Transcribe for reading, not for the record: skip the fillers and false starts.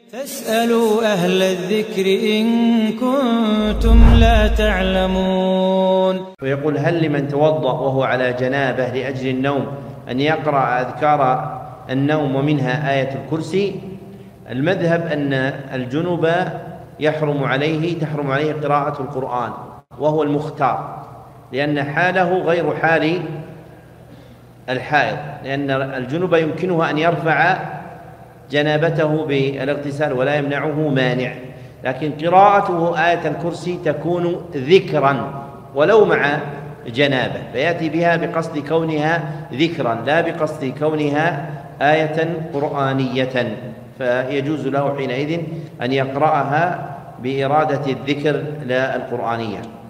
فاسألوا أهل الذكر إن كنتم لا تعلمون. ويقول: هل لمن توضأ وهو على جنابه لأجل النوم أن يقرأ أذكار النوم ومنها آية الكرسي؟ المذهب أن الجنب تحرم عليه قراءة القرآن، وهو المختار، لأن حاله غير حال الحائض، لأن الجنب يمكنه أن يرفع جنابته بالاغتسال ولا يمنعه مانع، لكن قراءته آية الكرسي تكون ذكرا ولو مع جنابه، فيأتي بها بقصد كونها ذكرا لا بقصد كونها آية قرآنية، فيجوز له حينئذ أن يقرأها بإرادة الذكر لا القرآنية.